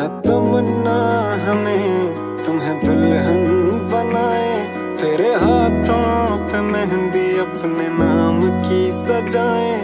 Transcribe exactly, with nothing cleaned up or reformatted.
है तमन्ना हमें तुम्हें दुल्हन बनाए, तेरे हाथों पे मेहंदी अपने नाम की सजाएं।